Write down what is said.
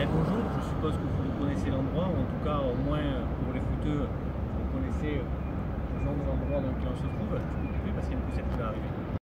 bonjour, je suppose que vous connaissez l'endroit, ou en tout cas au moins pour les footeux, vous connaissez le nom de l'endroit dans lequel on se trouve. Je peux couper parce qu'il y a une poussette qui va arriver.